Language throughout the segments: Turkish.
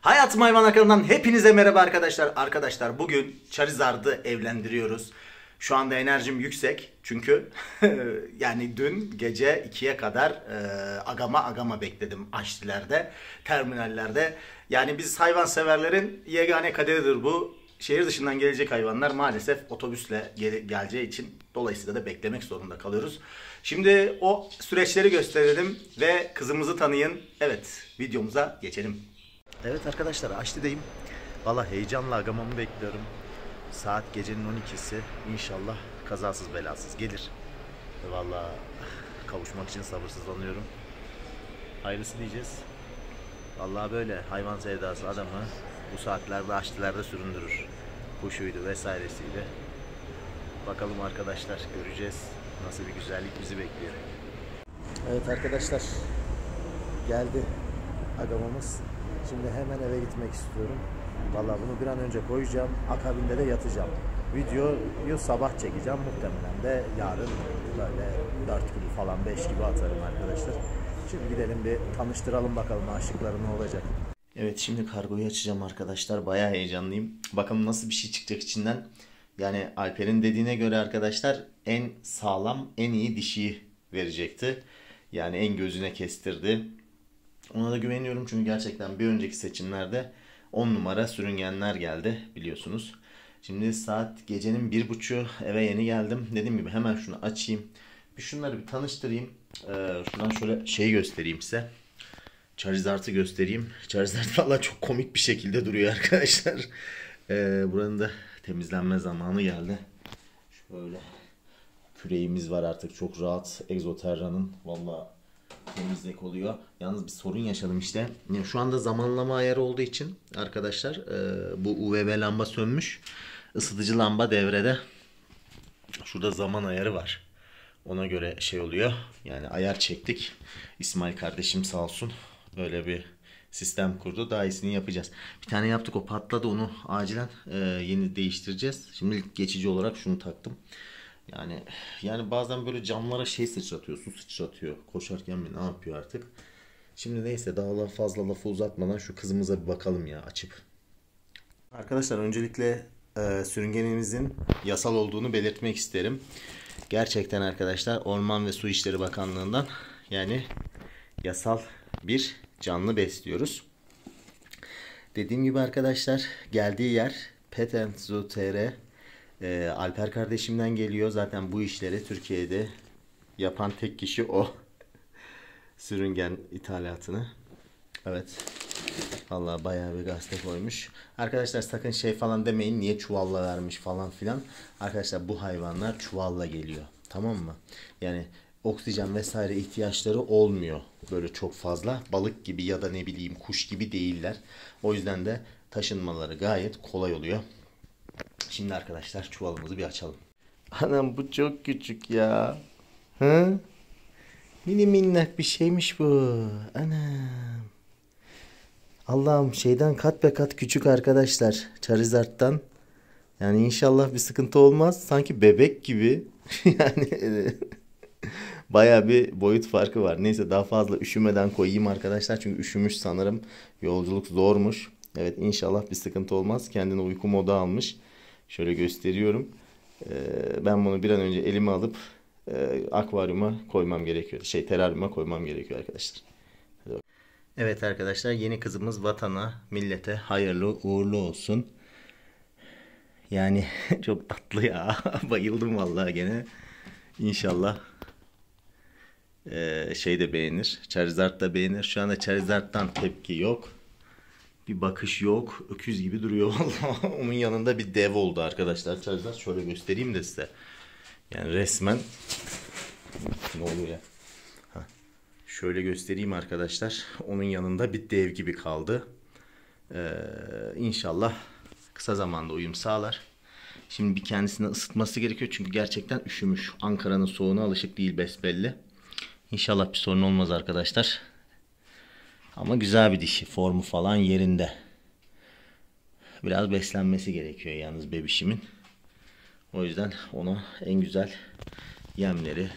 Hayatım Hayvan kanalından hepinize merhaba arkadaşlar. Arkadaşlar bugün Charizard'ı evlendiriyoruz. Şu anda enerjim yüksek çünkü yani dün gece 2'ye kadar agama bekledim aştilerde, terminallerde. Yani biz hayvanseverlerin yegane kaderidir bu. Şehir dışından gelecek hayvanlar maalesef otobüsle geleceği için dolayısıyla da beklemek zorunda kalıyoruz. Şimdi o süreçleri gösterelim ve kızımızı tanıyın. Evet, videomuza geçelim. Evet arkadaşlar, Aşti'deyim. Valla heyecanla agamamı bekliyorum. Saat gecenin 12'si. İnşallah kazasız belasız gelir. Valla kavuşmak için sabırsızlanıyorum. Hayırlısı diyeceğiz. Valla böyle hayvan sevdası adamı bu saatlerde Aşti'lerde süründürür. Kuşuydu vesairesiydi. Bakalım arkadaşlar, göreceğiz. Nasıl bir güzellik bizi bekliyor. Evet arkadaşlar, geldi agamamız. Şimdi hemen eve gitmek istiyorum. Vallahi bunu bir an önce koyacağım. Akabinde de yatacağım. Videoyu sabah çekeceğim. Muhtemelen de yarın böyle 4 gibi falan 5 gibi atarım arkadaşlar. Şimdi gidelim bir tanıştıralım bakalım aşıkları ne olacak. Evet, şimdi kargoyu açacağım arkadaşlar. Bayağı heyecanlıyım. Bakalım nasıl bir şey çıkacak içinden. Yani Alper'in dediğine göre arkadaşlar en sağlam, en iyi dişiyi verecekti. Yani en gözüne kestirdi. Ona da güveniyorum çünkü gerçekten bir önceki seçimlerde 10 numara sürüngenler geldi biliyorsunuz. Şimdi saat gecenin 1.30'u, eve yeni geldim. Dediğim gibi hemen şunu açayım. Bir şunları bir tanıştırayım. Şuradan şöyle şeyi göstereyim size. Charizard'ı göstereyim. Charizard valla çok komik bir şekilde duruyor arkadaşlar. Buranın da temizlenme zamanı geldi. Şöyle küreğimiz var artık, çok rahat. Exoterra'nın valla temizlik oluyor. Yalnız bir sorun yaşadım işte. Yani şu anda zamanlama ayarı olduğu için arkadaşlar bu UVB lamba sönmüş. Isıtıcı lamba devrede. Şurada zaman ayarı var. Ona göre şey oluyor. Yani ayar çektik. İsmail kardeşim sağ olsun böyle bir sistem kurdu. Daha iyisini yapacağız. Bir tane yaptık, o patladı, onu acilen yeni değiştireceğiz. Şimdi geçici olarak şunu taktım. Yani bazen böyle camlara şey sıçratıyor, su sıçratıyor. Koşarken mi ne yapıyor artık. Şimdi neyse, daha fazla lafı uzatmadan şu kızımıza bir bakalım ya, açıp. Arkadaşlar öncelikle sürüngenimizin yasal olduğunu belirtmek isterim. Gerçekten arkadaşlar Orman ve Su İşleri Bakanlığı'ndan yani yasal bir canlı besliyoruz. Dediğim gibi arkadaşlar, geldiği yer Pet&Zoo.tr. Alper kardeşimden geliyor. Zaten bu işleri Türkiye'de yapan tek kişi o. Sürüngen ithalatını. Evet. Vallahi bayağı bir gazete koymuş. Arkadaşlar sakın şey falan demeyin, niye çuvalla vermiş falan filan. Arkadaşlar bu hayvanlar çuvalla geliyor. Tamam mı? Yani oksijen vesaire ihtiyaçları olmuyor. Böyle çok fazla balık gibi ya da ne bileyim kuş gibi değiller. O yüzden de taşınmaları gayet kolay oluyor. Şimdi arkadaşlar çuvalımızı bir açalım. Anam bu çok küçük ya. Hı? Mini minnak bir şeymiş bu. Anam. Allah'ım, şeyden kat be kat küçük arkadaşlar. Charizard'dan. Yani inşallah bir sıkıntı olmaz. Sanki bebek gibi. Yani baya bir boyut farkı var. Neyse, daha fazla üşümeden koyayım arkadaşlar. Çünkü üşümüş sanırım. Yolculuk zormuş. Evet, inşallah bir sıkıntı olmaz. Kendine uyku modu almış. Şöyle gösteriyorum. Ben bunu bir an önce elime alıp akvaryuma koymam gerekiyor. Teraryuma koymam gerekiyor arkadaşlar. Evet arkadaşlar, yeni kızımız vatana, millete hayırlı uğurlu olsun. Yani çok tatlı ya. Bayıldım vallahi gene. İnşallah şey de beğenir. Charizard da beğenir. Şu anda Charizard'dan tepki yok. Bir bakış yok. Öküz gibi duruyor vallahi. Onun yanında bir dev oldu arkadaşlar Charizard. Şöyle göstereyim de size. Yani resmen ne oluyor ya? Şöyle göstereyim arkadaşlar. Onun yanında bir dev gibi kaldı. İnşallah kısa zamanda uyum sağlar. Şimdi bir kendisini ısıtması gerekiyor. Çünkü gerçekten üşümüş. Ankara'nın soğuğuna alışık değil besbelli. İnşallah bir sorun olmaz arkadaşlar. Ama güzel bir dişi. Formu falan yerinde. Biraz beslenmesi gerekiyor yalnız bebişimin. O yüzden ona en güzel yemleri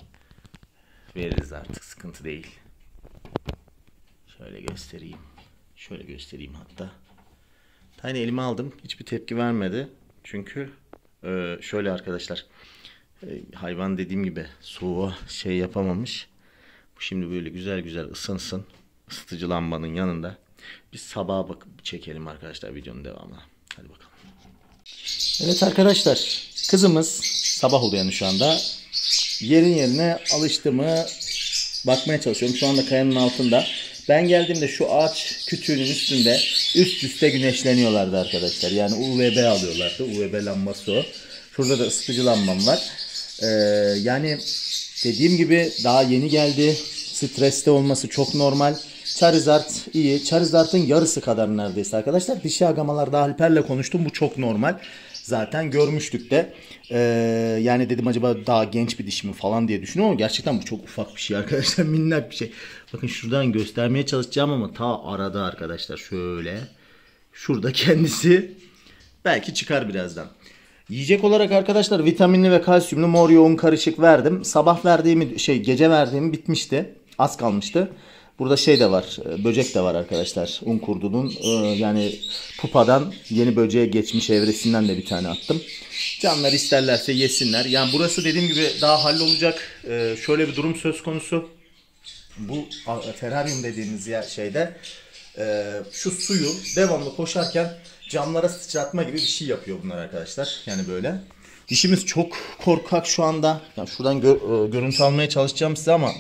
veririz artık. Sıkıntı değil. Şöyle göstereyim. Şöyle göstereyim hatta. Tiny elime aldım. Hiçbir tepki vermedi. Çünkü şöyle arkadaşlar. Hayvan dediğim gibi soğuğa şey yapamamış. Bu şimdi böyle güzel güzel ısınsın. Isıtıcı lambanın yanında. Biz sabaha bakıp çekelim arkadaşlar videonun devamına. Hadi bakalım. Evet arkadaşlar. Kızımız sabah oldu yani şu anda. Yerin yerine alıştı mı bakmaya çalışıyorum. Şu anda kayanın altında. Ben geldiğimde şu ağaç kütüğünün üstünde üst üste güneşleniyorlardı arkadaşlar. Yani UVB alıyorlardı. UVB lambası o. Şurada da ısıtıcı lambam var. Yani dediğim gibi daha yeni geldi. Streste olması çok normal. Charizard iyi. Charizard'ın yarısı kadar neredeyse arkadaşlar. Dişi agamalarda Alper'le konuştum. Bu çok normal. Zaten görmüştük de. Yani dedim acaba daha genç bir dişi mi falan diye düşünüyorum ama gerçekten bu çok ufak bir şey arkadaşlar. Minnak bir şey. Bakın şuradan göstermeye çalışacağım ama ta arada arkadaşlar şöyle. Şurada kendisi. Belki çıkar birazdan. Yiyecek olarak arkadaşlar vitaminli ve kalsiyumlu mor yoğun karışık verdim. Sabah verdiğimi gece verdiğimi bitmişti. Az kalmıştı. Burada şey de var. Böcek de var arkadaşlar. Un kurdunun yani pupadan yeni böceğe geçmiş evresinden de bir tane attım. Canlar isterlerse yesinler. Yani burası dediğim gibi daha hallolacak. Şöyle bir durum söz konusu. Bu teraryum dediğimiz yer şeyde şu suyu devamlı koşarken camlara sıçratma gibi bir şey yapıyor bunlar arkadaşlar. Yani böyle. Dişimiz çok korkak şu anda. Yani şuradan görüntü almaya çalışacağım size ama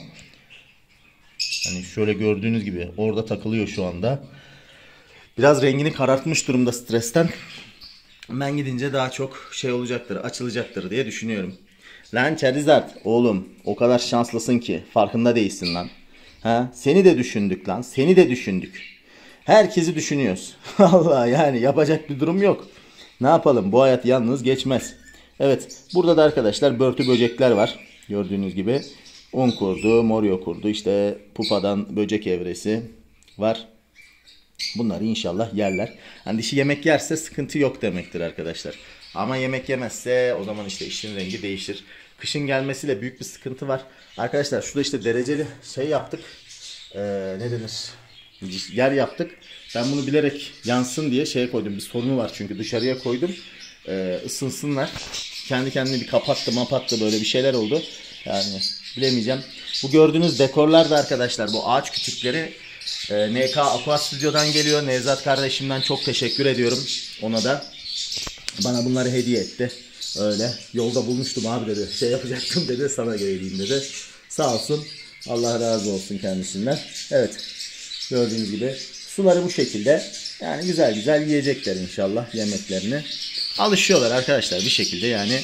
hani şöyle gördüğünüz gibi orada takılıyor şu anda. Biraz rengini karartmış durumda stresten. Ben gidince daha çok şey olacaktır, açılacaktır diye düşünüyorum. Lan Charizard oğlum o kadar şanslısın ki farkında değilsin lan. Ha, seni de düşündük lan. Seni de düşündük. Herkesi düşünüyoruz. Allah yani yapacak bir durum yok. Ne yapalım? Bu hayat yalnız geçmez. Evet. Burada da arkadaşlar börtü böcekler var. Gördüğünüz gibi. Un kurdu, moryo kurdu. İşte pupadan böcek evresi var. Bunları inşallah yerler. Hani dişi yemek yerse sıkıntı yok demektir arkadaşlar. Ama yemek yemezse o zaman işte işin rengi değişir. Kışın gelmesiyle büyük bir sıkıntı var. Arkadaşlar şurada işte dereceli şey yaptık. Ne denir? Yer yaptık. Ben bunu bilerek yansın diye şeye koydum. Bir sorunu var çünkü dışarıya koydum. Isınsınlar. Kendi kendine bir kapattı böyle bir şeyler oldu. Yani bilemeyeceğim. Bu gördüğünüz dekorlar da arkadaşlar bu ağaç kütükleri NK Aqua Stüdyo'dan geliyor. Nevzat kardeşimden çok teşekkür ediyorum. Ona da bana bunları hediye etti. Öyle yolda bulmuştum abi dedi. Şey yapacaktım dedi. Sana geleyim dedi. Sağ olsun. Allah razı olsun kendisinden. Evet. Gördüğünüz gibi suları bu şekilde. Yani güzel güzel yiyecekler inşallah yemeklerini. Alışıyorlar arkadaşlar bir şekilde yani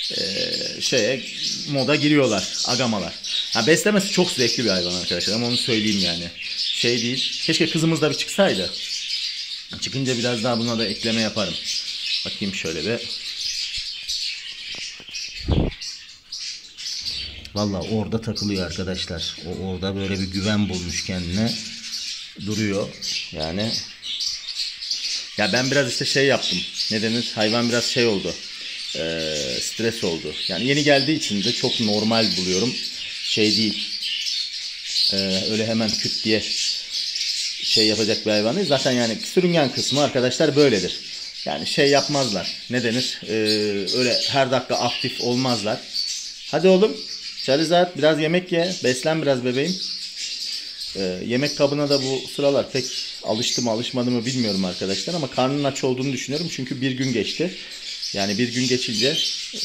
moda giriyorlar agamalar. Ha, beslemesi çok zevkli bir hayvan arkadaşlar ama onu söyleyeyim yani. Şey değil. Keşke kızımız da bir çıksaydı. Çıkınca biraz daha buna da ekleme yaparım. Bakayım şöyle bir. Vallahi orada takılıyor arkadaşlar. O orada böyle bir güven bulmuş kendine. Duruyor. Yani ya ben biraz işte şey yaptım. Ne denir? Hayvan biraz şey oldu. Stres oldu. Yani yeni geldiği için de çok normal buluyorum. Şey değil. Öyle hemen küt diye şey yapacak bir hayvan değil. Zaten yani sürüngen kısmı arkadaşlar böyledir. Yani şey yapmazlar. Ne denir? Öyle her dakika aktif olmazlar. Hadi oğlum. Charizard biraz yemek ye. Beslen biraz bebeğim. Yemek kabına da bu sıralar pek alıştı mı alışmadı mı bilmiyorum arkadaşlar. Ama karnının aç olduğunu düşünüyorum. Çünkü bir gün geçti. Yani bir gün geçince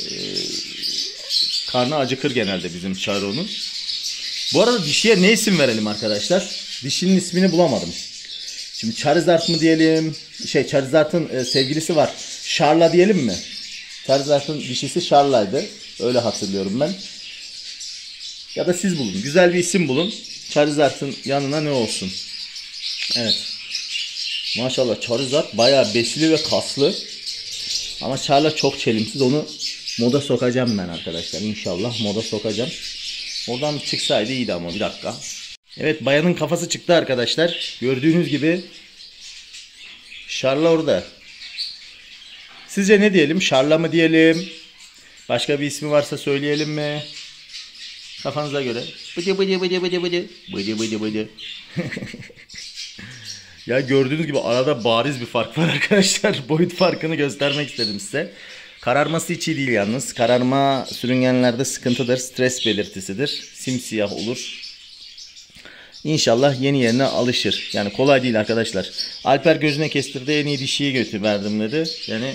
karnı acıkır genelde bizim Charo'nun. Bu arada dişiye ne isim verelim arkadaşlar? Dişinin ismini bulamadım. Şimdi Charizard mı diyelim? Charizard'ın sevgilisi var. Charla diyelim mi? Charizard'ın dişisi Charla'ydı. Öyle hatırlıyorum ben. Ya da siz bulun. Güzel bir isim bulun. Charizard'ın yanına ne olsun? Evet. Maşallah Charizard bayağı besili ve kaslı. Ama Charla çok çelimsiz. Onu moda sokacağım ben arkadaşlar. İnşallah moda sokacağım. Oradan çıksaydı iyiydi ama bir dakika. Evet bayanın kafası çıktı arkadaşlar. Gördüğünüz gibi Charla orada. Sizce ne diyelim? Charla mı diyelim? Başka bir ismi varsa söyleyelim mi? Kafanıza göre. Bıdı bıdı bıdı bıdı bıdı. Bıdı bıdı bıdı. Ya gördüğünüz gibi arada bariz bir fark var arkadaşlar. Boyut farkını göstermek istedim size. Kararması hiç iyi değil yalnız. Kararma sürüngenlerde sıkıntıdır. Stres belirtisidir. Simsiyah olur. İnşallah yeni yerine alışır. Yani kolay değil arkadaşlar. Alper gözüne kestirdi, en iyi dişiyi götürverdim dedi. Yani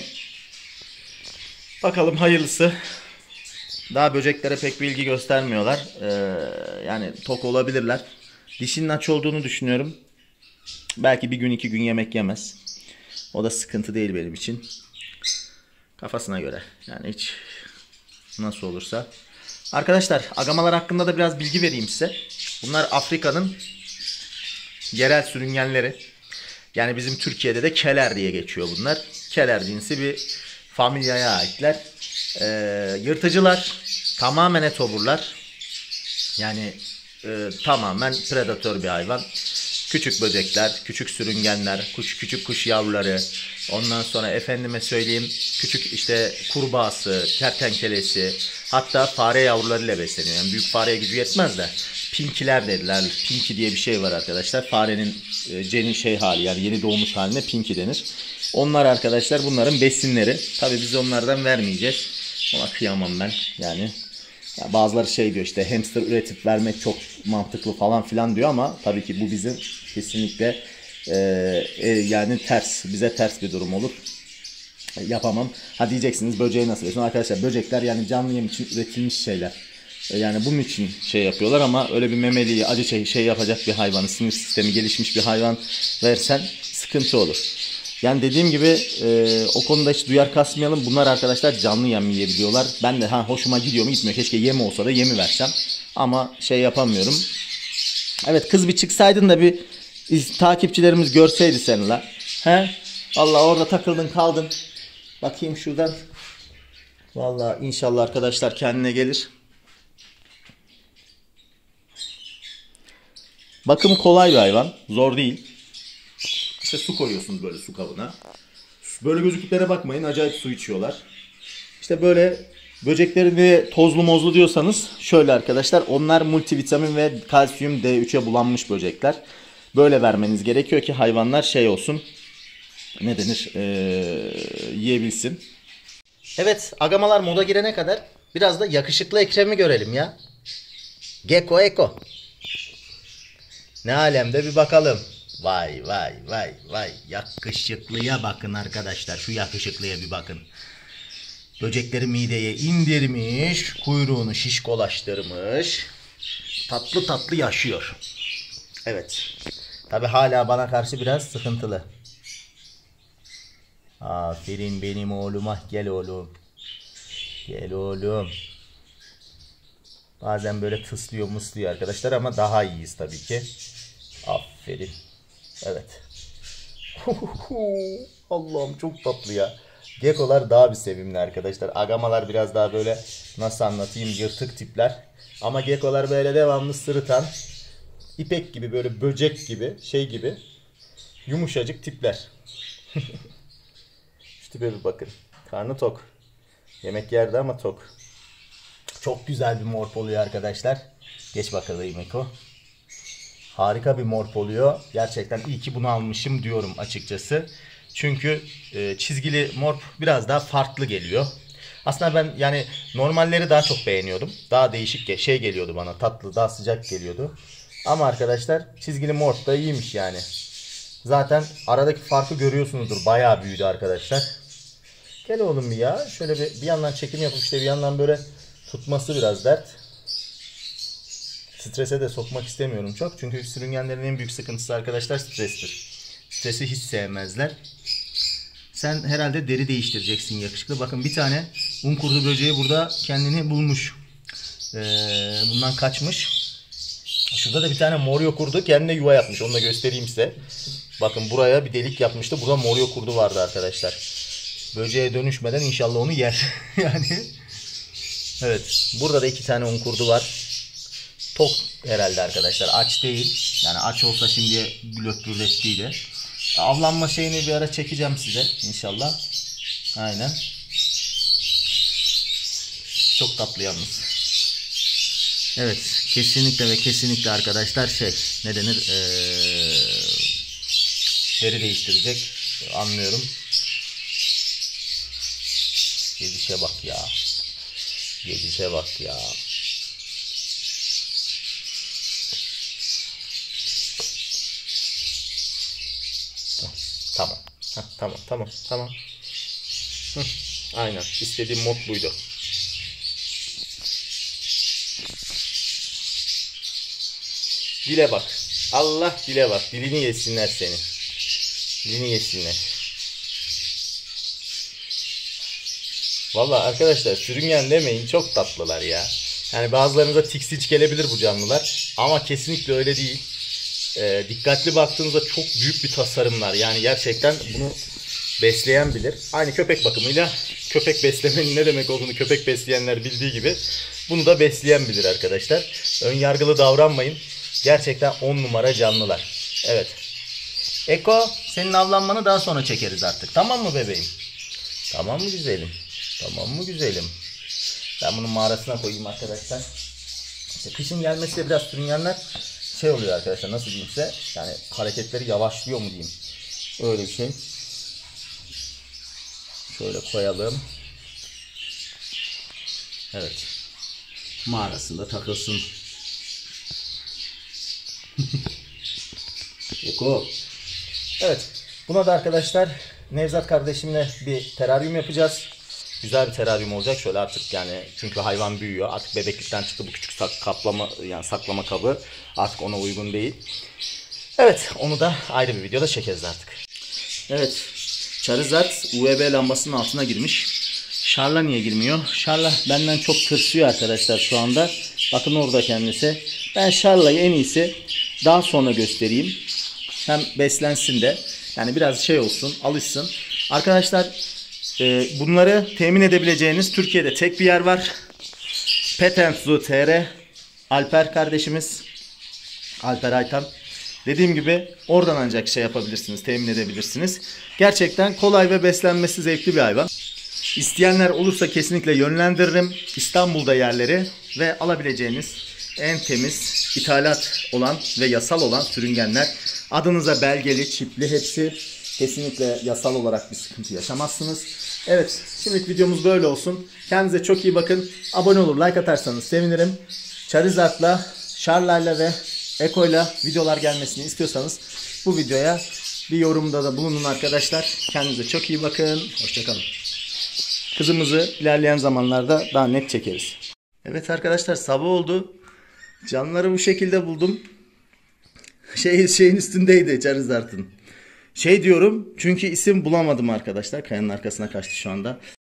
bakalım hayırlısı. Daha böceklere pek bir ilgi göstermiyorlar. Yani tok olabilirler. Dişinin aç olduğunu düşünüyorum. Belki bir gün 2 gün yemek yemez. O da sıkıntı değil benim için. Kafasına göre. Yani hiç nasıl olursa. Arkadaşlar agamalar hakkında da biraz bilgi vereyim size. Bunlar Afrika'nın yerel sürüngenleri. Yani bizim Türkiye'de de keler diye geçiyor bunlar. Keler cinsi bir familyaya aitler. Yırtıcılar. Tamamen etoburlar. Yani tamamen predatör bir hayvan. Küçük böcekler, küçük sürüngenler, küçük kuş yavruları. Ondan sonra efendime söyleyeyim küçük işte kurbağası, kertenkelesi, hatta fare yavrularıyla besleniyor. Yani büyük fareye gücü yetmez de pinkiler dediler. Pinki diye bir şey var arkadaşlar. Farenin ceni hali, yani yeni doğmuş haline pinki denir. Onlar arkadaşlar bunların besinleri. Tabii biz onlardan vermeyeceğiz. Ona kıyamam ben yani. Ya bazıları şey diyor işte hamster üretip vermek çok mantıklı falan filan diyor ama tabii ki bu bizim kesinlikle yani bize ters bir durum olur. Yapamam. Ha diyeceksiniz böceği nasıl besin? Arkadaşlar böcekler yani canlı yem için üretilmiş şeyler. Yani bunun için şey yapıyorlar ama öyle bir memeliyi acı şey yapacak bir hayvanı, sinir sistemi gelişmiş bir hayvan versen sıkıntı olur. Yani dediğim gibi o konuda hiç duyar kasmayalım. Bunlar arkadaşlar canlı yem yiyebiliyorlar. Ben de hoşuma gidiyor mu gitmiyor. Keşke yemi olsa da yemi versem. Ama şey yapamıyorum. Evet kız bir çıksaydın da bir takipçilerimiz görseydi seni la. He? Vallahi orada takıldın kaldın. Bakayım şuradan. Vallahi inşallah arkadaşlar kendine gelir. Bakımı kolay bir hayvan. Zor değil. İşte su koyuyorsunuz böyle su kabına. Böyle gözüktüklere bakmayın. Acayip su içiyorlar. İşte böyle böceklerini tozlu mozlu diyorsanız şöyle arkadaşlar. Onlar multivitamin ve kalsiyum D3'e bulanmış böcekler. Böyle vermeniz gerekiyor ki hayvanlar şey olsun. Ne denir? Yiyebilsin. Evet agamalar moda girene kadar biraz da yakışıklı Ekrem'i görelim ya. Gecko Eko. Ne alemde bir bakalım. Vay vay vay vay. Yakışıklıya bakın arkadaşlar. Şu yakışıklıya bir bakın. Böcekleri mideye indirmiş. Kuyruğunu şişkolaştırmış. Tatlı tatlı yaşıyor. Evet. Tabi hala bana karşı biraz sıkıntılı. Aferin benim oğluma. Gel oğlum. Gel oğlum. Bazen böyle tıslıyor mıslıyor arkadaşlar ama daha iyiyiz tabii ki. Aferin. Evet. Allah'ım çok tatlı ya. Gekkolar daha bir sevimli arkadaşlar. Agamalar biraz daha böyle nasıl anlatayım yırtık tipler. Ama gekkolar böyle devamlı sırıtan, ipek gibi böyle böcek gibi şey gibi yumuşacık tipler. Şu tipe bir bakın. Karnı tok. Yemek yerdi ama tok. Çok güzel bir morp oluyor arkadaşlar. Geç bakalım Eko. Harika bir morp oluyor. Gerçekten iyi ki bunu almışım diyorum açıkçası. Çünkü çizgili morp biraz daha farklı geliyor. Aslında ben yani normalleri daha çok beğeniyordum. Daha değişik şey geliyordu bana. Tatlı, daha sıcak geliyordu. Ama arkadaşlar çizgili morp da iyiymiş yani. Zaten aradaki farkı görüyorsunuzdur. Bayağı büyüdü arkadaşlar. Gel oğlum bir ya. Şöyle bir yandan çekim yapıp işte bir yandan böyle tutması biraz dert. Strese de sokmak istemiyorum çok. Çünkü sürüngenlerin en büyük sıkıntısı arkadaşlar strestir. Stresi hiç sevmezler. Sen herhalde deri değiştireceksin yakışıklı. Bakın bir tane unkurdu böceği burada kendini bulmuş. Bundan kaçmış. Şurada da bir tane moryo kurdu kendine yuva yapmış. Onu da göstereyim size. Bakın buraya bir delik yapmıştı. Burada moryo kurdu vardı arkadaşlar. Böceğe dönüşmeden inşallah onu yer. Yani. Evet. Burada da 2 tane unkurdu var. Tok herhalde arkadaşlar. Aç değil. Yani aç olsa şimdi blöktürdettiğiyle. Avlanma şeyini bir ara çekeceğim size inşallah. Aynen. Çok tatlı yalnız. Evet. Kesinlikle ve kesinlikle arkadaşlar şey ne denir? deri değiştirecek. Anlıyorum. Gedişe bak ya. Gedişe bak ya. Tamam. Tamam. Aynen. İstediğim mod buydu. Dile bak. Allah dile bak. Dilini yesinler seni. Dilini yesinler. Vallahi arkadaşlar sürüngen demeyin. Çok tatlılar ya. Yani bazılarınıza tiksinç gelebilir bu canlılar. Ama kesinlikle öyle değil. Dikkatli baktığınızda çok büyük bir tasarımlar. Yani gerçekten bunu besleyen bilir. Aynı köpek bakımıyla köpek beslemenin ne demek olduğunu köpek besleyenler bildiği gibi bunu da besleyen bilir arkadaşlar. Ön yargılı davranmayın. Gerçekten 10 numara canlılar. Evet. Eko, senin avlanmanı daha sonra çekeriz artık. Tamam mı bebeğim? Tamam mı güzelim? Tamam mı güzelim? Ben bunu mağarasına koyayım arkadaşlar. İşte kışın gelmesiyle biraz sürüngenler şey oluyor arkadaşlar, nasıl diyeyim size, yani hareketleri yavaşlıyor mu diyeyim. Öyle bir şey. Şöyle koyalım. Evet. Mağarasında takılsın. Eko. Evet. Buna da arkadaşlar Nevzat kardeşimle bir teraryum yapacağız. Güzel bir teraryum olacak. Şöyle artık yani çünkü hayvan büyüyor. Artık bebeklikten çıktı bu küçük kaplama yani saklama kabı. Artık ona uygun değil. Evet, onu da ayrı bir videoda çekeriz artık. Evet. Charizard UVB lambasının altına girmiş. Sharla niye girmiyor? Sharla benden çok tırsıyor arkadaşlar şu anda. Bakın orada kendisi. Ben Sharla'yı en iyisi daha sonra göstereyim. Hem beslensin de. Yani biraz şey olsun, alışsın. Arkadaşlar bunları temin edebileceğiniz Türkiye'de tek bir yer var. Pet and Zoo TR. Alper kardeşimiz. Alper Aytan. Dediğim gibi oradan ancak şey yapabilirsiniz, temin edebilirsiniz. Gerçekten kolay ve beslenmesi zevkli bir hayvan. İsteyenler olursa kesinlikle yönlendiririm. İstanbul'da yerleri ve alabileceğiniz en temiz, ithalat olan ve yasal olan sürüngenler. Adınıza belgeli, çipli hepsi. Kesinlikle yasal olarak bir sıkıntı yaşamazsınız. Evet, şimdilik videomuz böyle olsun. Kendinize çok iyi bakın. Abone olur, like atarsanız sevinirim. Charizard'la, Sharla'yla ve Eko'yla videolar gelmesini istiyorsanız bu videoya bir yorumda da bulunun arkadaşlar. Kendinize çok iyi bakın. Hoşçakalın. Kızımızı ilerleyen zamanlarda daha net çekeriz. Evet arkadaşlar, sabah oldu. Canlıları bu şekilde buldum. Şeyin üstündeydi Charizard'ın. Şey diyorum çünkü isim bulamadım arkadaşlar. Kayanın arkasına kaçtı şu anda.